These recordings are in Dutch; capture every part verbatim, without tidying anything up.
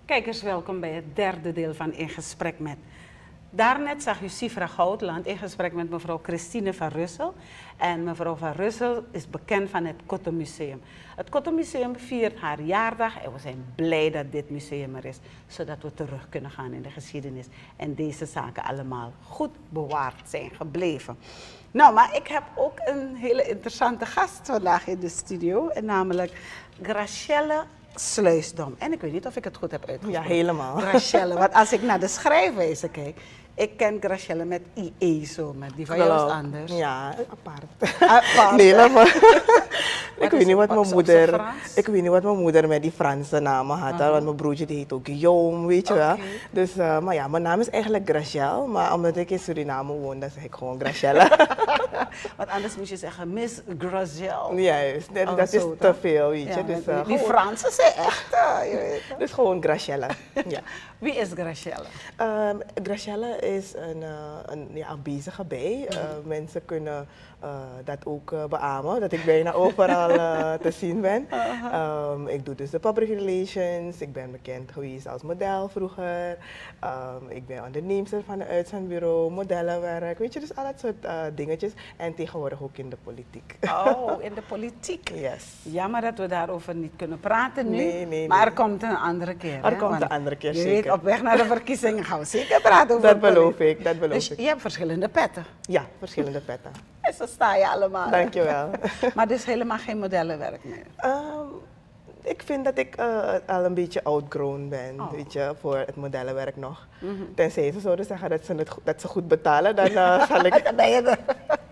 Kijkers, welkom bij het derde deel van In Gesprek Met. Daarnet zag u Sifra Goudland in gesprek met mevrouw Christine van Russel. En mevrouw van Russel is bekend van het Kottenmuseum. Het Kottenmuseum viert haar jaardag en we zijn blij dat dit museum er is. Zodat we terug kunnen gaan in de geschiedenis. En deze zaken allemaal goed bewaard zijn gebleven. Nou, maar ik heb ook een hele interessante gast vandaag in de studio. En namelijk Gracielle Sluisdom. En ik weet niet of ik het goed heb uitgesproken. Ja, helemaal. Gracielle, want als ik naar de schrijfwijze kijk, ik ken Gracielle met I E zo, met die van jou is anders. Ja, apart. Apart. Nee, maar ik weet niet wat op- mijn op moeder, z'n Frans? ik weet niet wat mijn moeder met die Franse namen had, Aha. want mijn broertje die heet ook Guillaume, weet je wel. Oké. Dus, uh, maar ja, mijn naam is eigenlijk Gracielle, maar omdat ik in Suriname woon, dan zeg ik gewoon Gracielle. Want anders moet je zeggen Miss Gracielle. Juist, dat, Oh, dat is zo, te toch? veel, weet je. Ja, dus, die uh, die gewoon, Fransen zijn echt, uh, je weet het. dus gewoon Gracielle. Ja. Wie is Gracielle? Um, Gracielle is een, uh, een, ja, een bezige bij. Uh, mensen kunnen uh, dat ook uh, beamen, dat ik bijna overal uh, te zien ben. Um, ik doe dus de public relations, ik ben bekend geweest als model vroeger. Um, ik ben onderneemster van een uitzendbureau, modellenwerk, weet je, dus al dat soort uh, dingetjes. En tegenwoordig ook in de politiek. Oh, in de politiek. Yes. Jammer dat we daarover niet kunnen praten nu. Nee, nee, maar nee. er komt een andere keer. Er hè? komt Want een andere keer, je zeker. weet, op weg naar de verkiezingen gaan we zeker praten over Dat beloof politiek. ik, dat beloof Dus ik. je hebt verschillende petten. Ja, verschillende petten. En zo sta je allemaal. Dankjewel. Maar dus helemaal geen modellenwerk meer. Um, ik vind dat ik uh, al een beetje outgrown ben, Oh. weet je, voor het modellenwerk nog. Mhm. Tenzij ze zouden zeggen dat ze, het, go- dat ze goed betalen, dan uh, zal ik... Dan ben je er.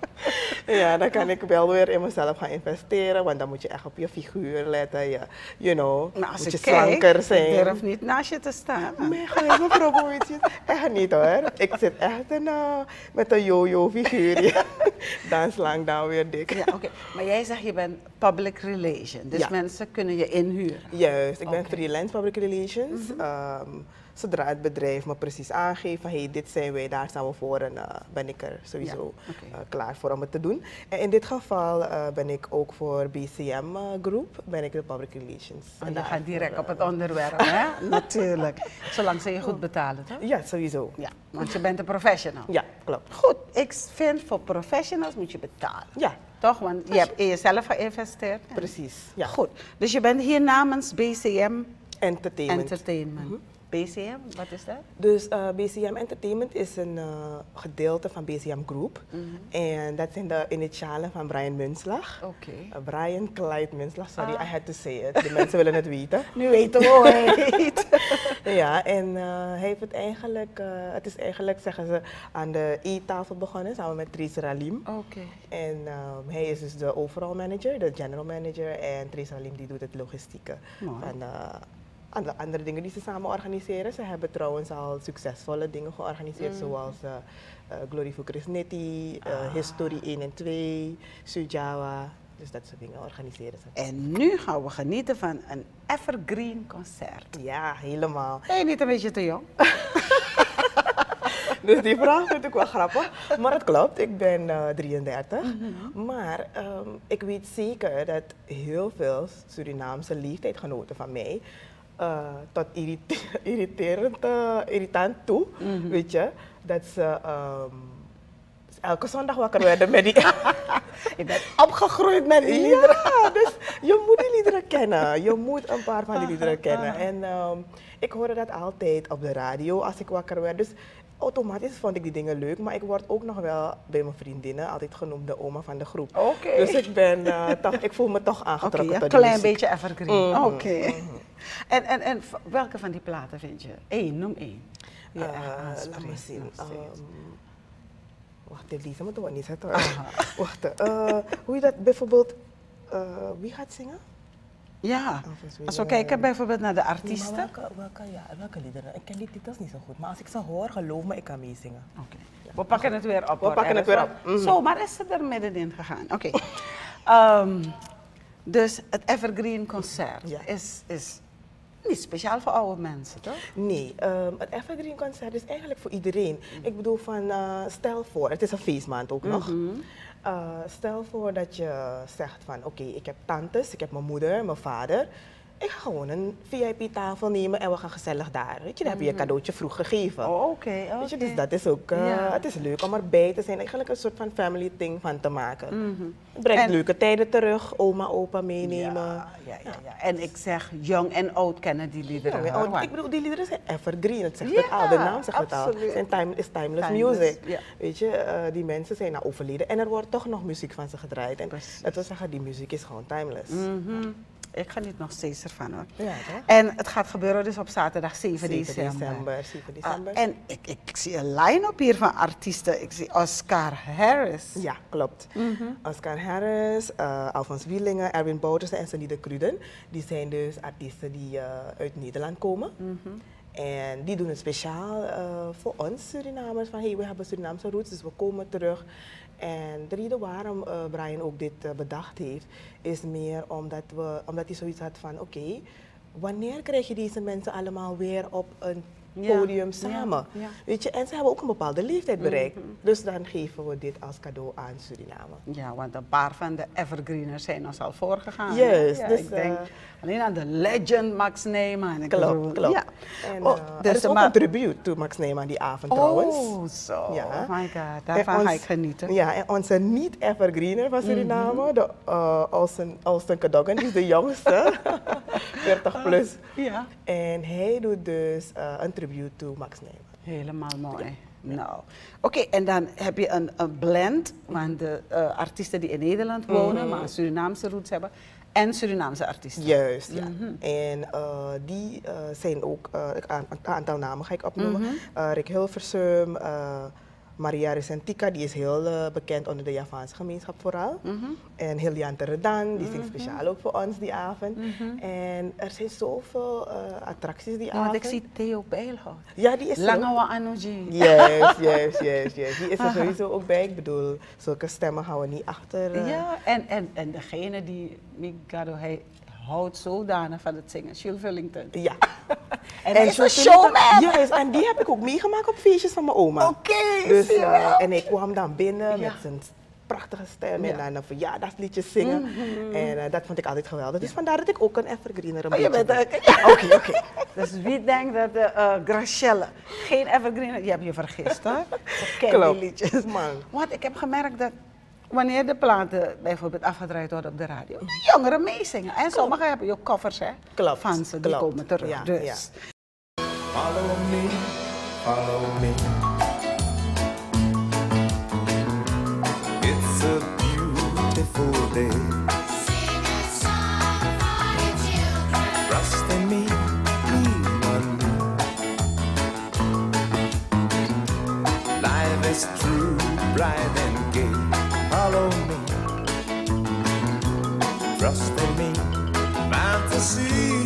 Ja, dan kan ik wel weer in mezelf gaan investeren, want dan moet je echt op je figuur letten, je, you know, Maar als moet je ik kijk, slanker zijn. ik durf niet naast je te staan. Nee, gelijk mevrouw Boertje. Echt niet hoor. Ik zit echt een, uh, met een yo-yo figuur. Ja. Dan slang, dan weer dik. Ja, oké. Maar jij zegt je bent public relation, dus Ja. mensen kunnen je inhuren. Juist, ik ben Oké. freelance public relations. Um, zodra het bedrijf me precies aangeeft van hey, dit zijn wij, daar staan we voor en uh, ben ik er sowieso Ja, oké. uh, klaar voor om het te doen. En in dit geval uh, ben ik ook voor B C M uh, Group, ben ik de public relations. En En je daarvoor, gaat direct uh, op het onderwerp, hè? Natuurlijk. Zolang ze je goed betalen, toch? Ja, sowieso. Ja, want je bent een professional. Ja, klopt. Goed, ik vind voor professionals moet je betalen. Ja, Toch? Want je hebt in jezelf geïnvesteerd. En- precies. Ja. Goed, dus je bent hier namens B C M Entertainment. Entertainment. Mhm. B C M, wat is dat? Dus uh, B C M Entertainment is een uh, gedeelte van B C M Group. Mhm. En dat zijn de initialen van Brian Munslag. Oké. Uh, Brian Clyde Munslag, sorry, Ah. I had to say it. De mensen willen het weten. Nu weten we hoe hij heet. Ja, en uh, hij heeft het eigenlijk, uh, het is eigenlijk, zeggen ze, aan de e-tafel begonnen, samen met Tris Ralim. Oké. En um, hij is dus de overall manager, de general manager, en Tris Ralim die doet het logistieke. Mooi. Van, uh, andere, andere dingen die ze samen organiseren. Ze hebben trouwens al succesvolle dingen georganiseerd, Mm. zoals uh, uh, Glory for Chrisnetti, uh, Ah. History één en twee, Sujawa. Dus dat soort dingen organiseren ze. En nu gaan we genieten van een evergreen concert. Ja, helemaal. Ben je niet een beetje te jong? Dus die vraag vind ik wel grappig. Maar het klopt, ik ben uh, drieëndertig. Maar um, ik weet zeker dat heel veel Surinaamse leeftijdgenoten van mij uh, tot irrite irriterend, uh, irritant toe, Mhm. weet je, dat ze um, elke zondag wakker werden met die... Je bent opgegroeid met die liederen. Ja, dus je moet die liederen kennen. Je moet een paar van die liederen kennen. En um, ik hoorde dat altijd op de radio als ik wakker werd. Dus automatisch vond ik die dingen leuk, maar ik word ook nog wel bij mijn vriendinnen altijd genoemd de oma van de groep. Oké. Dus ik ben uh, toch, ik voel me toch Oké, aangetrokken ja, een tot die klein muziek. beetje evergreen. Mhm, Oké. mhm. En, en, en v- welke van die platen vind je? Eén, noem één. Die je Uh, echt laat me aanspreekt zien. nog steeds. Um, wacht, deze moeten we niet zetten hoor. Wacht, uh, hoe je dat bijvoorbeeld, uh, wie gaat zingen? Ja, Of is als we weer, kijken uh, bijvoorbeeld naar de Nee, maar artiesten. welke, welke, ja, welke liederen? Ik ken die titels niet zo goed, maar als ik ze hoor, geloof me, ik kan meezingen. Oké. We pakken het weer op. We hoor, pakken het ergens, weer hoor. op. Mhm. Zo, maar is het er middenin gegaan? Oké. Ehm, dus het Evergreen Concert Ja. is, is niet speciaal voor oude mensen, toch? Nee, um, het Evergreen Concert is eigenlijk voor iedereen. Ik bedoel van, uh, stel voor, het is een feestmaand ook nog. Mhm. Uh, stel voor dat je zegt van, oké, ik heb tantes, ik heb mijn moeder, mijn vader. Ik ga gewoon een V I P-tafel nemen en we gaan gezellig daar. Weet je, dan heb je je cadeautje vroeg gegeven. Oh, oké, okay, Weet je, okay. dus dat is ook, uh, ja. het is leuk om erbij te zijn. Eigenlijk een soort van family thing van te maken. Mm-hmm. Het brengt en, leuke tijden terug, oma, opa meenemen. Ja, ja, ja, ja. En ik zeg, jong en oud kennen die liederen. Ja, hoor, ik bedoel, die liederen zijn evergreen. Het zegt ja, het al, de naam zegt het al. absoluut. Het zijn time, is timeless, Timeless, music. ja. Weet je, uh, die mensen zijn nou overleden en er wordt toch nog muziek van ze gedraaid. En Precies. dat wil zeggen, die muziek is gewoon timeless. Mm-hmm. Ik geniet nog steeds ervan hoor. Ja, toch? En het gaat gebeuren dus op zaterdag zeven december. zeven december. Uh, en ik, ik, ik zie een line-up hier van artiesten. Ik zie Oscar Harris. Ja, klopt. Mm-hmm. Oscar Harris, uh, Alfons Wielingen, Erwin Boutersen en Sanida Kruden. Die zijn dus artiesten die uh, uit Nederland komen. Mm-hmm. En die doen het speciaal uh, voor ons Surinamers. Van hey, we hebben Surinaamse roots, dus we komen terug. En de reden waarom uh, Brian ook dit uh, bedacht heeft, is meer omdat, we, omdat hij zoiets had van, oké, okay, wanneer krijg je deze mensen allemaal weer op een podium ja, samen? Ja, ja. Weet je, en ze hebben ook een bepaalde leeftijd bereikt. Mm-hmm. Dus dan geven we dit als cadeau aan Suriname. Ja, want een paar van de evergreeners zijn ons al voorgegaan. Juist. Ja, dus, ik denk uh, alleen aan de legend Max Neyman. Klopt, klopt. Ja. En, oh, uh, dus er is ook een tribute to Max Neyman die avond oh, trouwens. Oh, zo. Ja. Oh my god, daarvan ons, ga ik genieten. Ja, en onze niet-evergreener van Suriname, mm-hmm. de uh, Olsen, Olsen Cadogan, die is de jongste, veertig plus. Ja. En hij doet dus uh, een tribute to Max Neyman. Helemaal mooi. Ja. Nou, oké, okay, en dan heb je een, een blend van de uh, artiesten die in Nederland wonen, mm-hmm. maar Surinaamse roots hebben, en Surinaamse artiesten. Juist, ja. Mm-hmm. En uh, die uh, zijn ook, uh, een aantal namen ga ik opnoemen. Mm-hmm. uh, Rick Hilversum, uh, Maria Resentica, die is heel uh, bekend onder de Javaanse gemeenschap vooral. Mm-hmm. En Helian Teredan, die zingt speciaal ook voor ons die avond. Mm-hmm. En er zijn zoveel uh, attracties die ja, avond. Want ik zie Theo Bijlhout. Ja, die is er. Lange Anoji. Juist, juist, juist, juist. Die is er sowieso ook bij. Ik bedoel, zulke stemmen houden niet achter. Uh... Ja, en, en, en degene die, Migado, hij houdt zodanig van het zingen, Jules Vullington. Ja. En hij is een showman! Juist, en die heb ik ook meegemaakt op feestjes van mijn oma. Oké, okay, dus, uh, en ik kwam dan binnen ja. met zijn prachtige stem ja. en dan een verjaardagsliedjes zingen. Mm-hmm. En uh, dat vond ik altijd geweldig. Dus ja. vandaar dat ik ook een evergreener een oh, beetje ben. Oké, oké. Okay. Dus wie denkt dat de uh, Gracielle geen evergreener... Je hebt je vergist hoor. Klopt. Die liedjes. Man. Want ik heb gemerkt dat wanneer de platen bijvoorbeeld afgedraaid worden op de radio, de jongeren meezingen. En sommigen hebben ook covers hè, Klopt. van ze, die Klopt. komen terug. Ja, dus. ja. Follow me, follow me. It's a beautiful day. Sing a song for your children. Trust in me, lean on me. Life is true, bright and gay. Follow me. Trust in me, fantasy.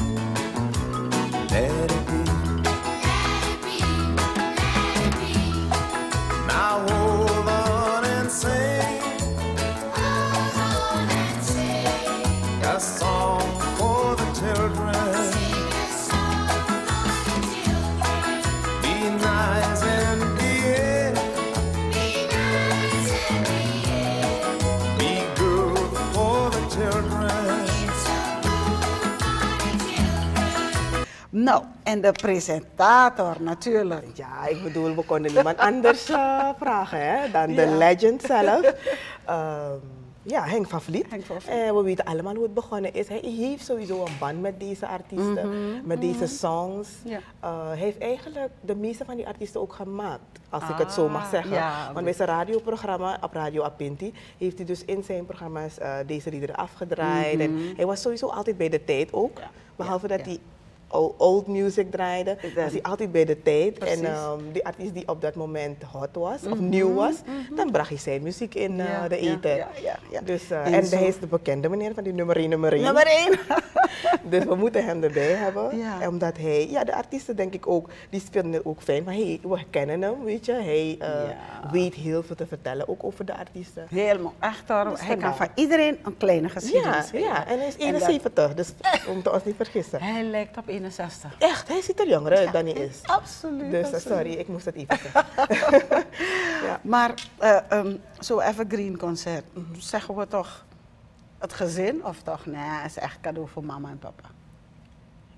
Let it be. Let it be, let it be. Now hold on and sing Hold on and sing. a song for the children. Sing a song for the children. Be nice and behave. Be nice and behave. Be good for the children. It's so good for the children. Nou, en de presentator natuurlijk. Ja, ik bedoel, we konden niemand anders uh, vragen hè, dan de Ja. legend zelf. Um, ja, Henk van Vliet. Henk van Vliet. En we weten allemaal hoe het begonnen is. Hij heeft sowieso een band met deze artiesten, Mm-hmm, met mm-hmm. deze songs. Ja. Uh, hij heeft eigenlijk de meeste van die artiesten ook gemaakt, als ik het zo mag Ah, zeggen. ja, Want bij zijn radioprogramma, op Radio Apinti, heeft hij dus in zijn programma's uh, deze liederen afgedraaid. Mm-hmm. En hij was sowieso altijd bij de tijd ook. Ja. Behalve Ja, dat ja. hij old music draaide, Dan- was hij altijd bij de tijd. Precies. En um, die artiest die op dat moment hot was, of nieuw was, dan bracht hij zijn muziek in uh, Ja, de ja, eten. ja, ja, ja. Dus, uh, En en zo- hij is de bekende meneer van die nummer één, nummer één. Nummer één. Dus we moeten hem erbij hebben. Ja. Omdat hij, ja, de artiesten denk ik ook, die spelen het ook fijn. Van, hey, we kennen hem, weet je. Hij uh, Ja. weet heel veel te vertellen, ook over de artiesten. Helemaal, echt hoor. Dus Hij kan vandaar. van iedereen een kleine Ja, geschiedenis geven. ja, en hij is En dat- eenenzeventig, dus we moeten ons niet vergissen. Hij lijkt op eenenzestig. Echt, hij ziet er jonger uit dan hij is. Absoluut. Dus uh, absoluut. sorry, ik moest dat even zeggen. Ja. Maar uh, um, zo'n evergreen concert, zeggen we toch het gezin of toch? Nee, het is echt cadeau voor mama en papa.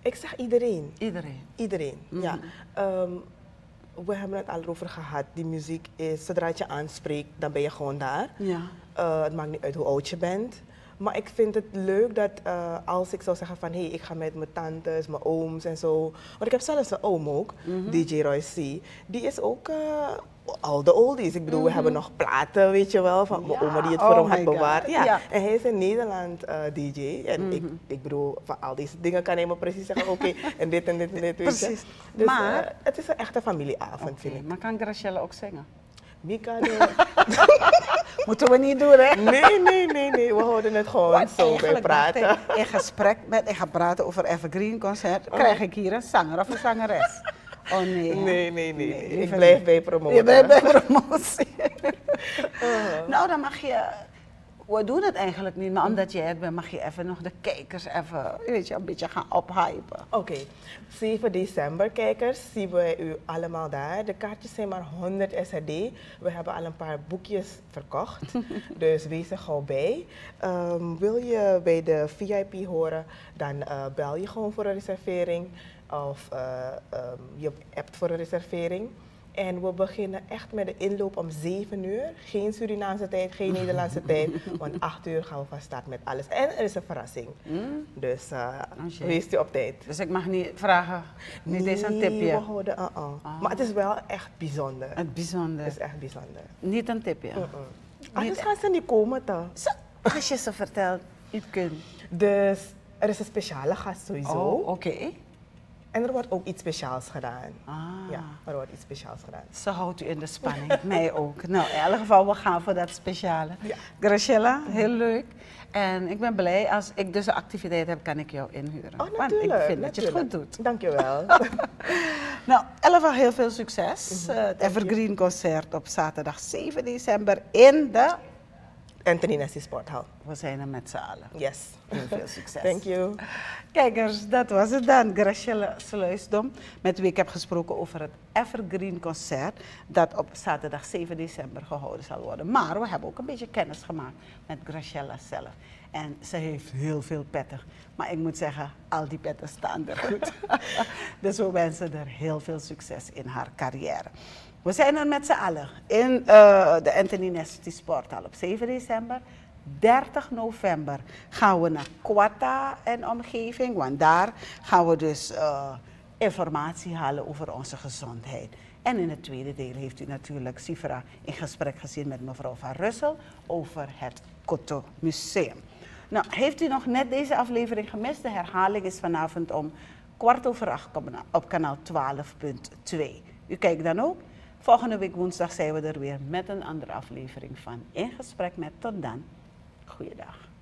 Ik zeg iedereen. Iedereen. Iedereen, ja. Ehm, we hebben het al over gehad. Die muziek is, zodra het je aanspreekt, dan ben je gewoon daar. Ja. Uh, het maakt niet uit hoe oud je bent. Maar ik vind het leuk dat uh, als ik zou zeggen van hé, hey, ik ga met mijn tantes, mijn ooms en zo. Want ik heb zelfs een oom ook, Mhm. D J Roy C. Die is ook uh, al de oldies. Ik bedoel, we hebben nog platen, weet je wel, van mijn Ja, oma die het oh voor hem my had God. bewaard. Ja. Ja. En hij is in Nederland uh, D J. En ik, ik bedoel, van al deze dingen kan hij me precies zeggen, oké, en dit en dit en dit. Weet je. Precies. Dus Maar- uh, het is een echte familieavond, Oké, vind ik. maar kan Graciela ook zingen? Mika, de... Moeten we niet doen, hè? nee, nee, nee, nee, we houden het gewoon Want zo bij eigenlijk praten. dacht ik, in gesprek met, ik ga praten over Evergreen Concert, krijg ik hier een zanger of een zangeres. Oh nee. hè? Nee, nee, nee. nee. Ik liever blijf niet. bij promoten. Je bent bij promotie. Nou, dan mag je, we doen het eigenlijk niet, maar omdat jij het bent, mag je even nog de kijkers even, weet je, een beetje gaan ophypen. Oké, zeven december kijkers, zien we u allemaal daar. De kaartjes zijn maar honderd S R D. We hebben al een paar boekjes verkocht, dus wees er gauw bij. Um, wil je bij de V I P horen, dan uh, bel je gewoon voor een reservering of uh, um, je appt voor een reservering. En we beginnen echt met de inloop om zeven uur. Geen Surinaamse tijd, geen Nederlandse tijd. Want acht uur gaan we van start met alles. En er is een verrassing. Dus uh, jee. wees u op tijd. Dus ik mag niet vragen, niet eens een tipje. we houden, uh -uh. Maar het is wel echt bijzonder. Het bijzonder. Het is echt bijzonder. Niet een tipje. Uh -uh. Anders gaan ze niet komen toch? Zo, als je ze vertelt, u kunt. Dus er is een speciale gast sowieso. Oh, oké. En er wordt ook iets speciaals gedaan. Ah. Ja, er wordt iets speciaals gedaan. Ze houdt u in de spanning, mij ook. Nou, in elk geval, we gaan voor dat speciale. Ja. Graciela, heel leuk. En ik ben blij, als ik dus een activiteit heb, kan ik jou inhuren. Oh, Want natuurlijk. ik vind dat je het goed natuurlijk. doet. Dankjewel. Nou, Elva, heel veel succes. Uh, het Evergreen Concert op zaterdag zeven december in de... Anthony Nessie Sporthal. We zijn er met z'n allen. Yes. Heel veel succes. Thank you. Kijkers, dat was het dan. Graciela Sluisdom, met wie ik heb gesproken over het Evergreen Concert, dat op zaterdag zeven december gehouden zal worden. Maar we hebben ook een beetje kennis gemaakt met Graciela zelf. En ze heeft heel veel petten. Maar ik moet zeggen, al die petten staan er goed. Dus we wensen er heel veel succes in haar carrière. We zijn er met z'n allen in uh, de Anthony Nestie Sporthal op zeven december. dertig november gaan we naar Quata en omgeving, want daar gaan we dus uh, informatie halen over onze gezondheid. En in het tweede deel heeft u natuurlijk Sifra in gesprek gezien met mevrouw Van Russel over het Koto Museum. Nou, heeft u nog net deze aflevering gemist? De herhaling is vanavond om kwart over acht op kanaal twaalf punt twee. U kijkt dan ook. Volgende week woensdag zijn we er weer met een andere aflevering van In Gesprek met. Tot dan. Goeiedag.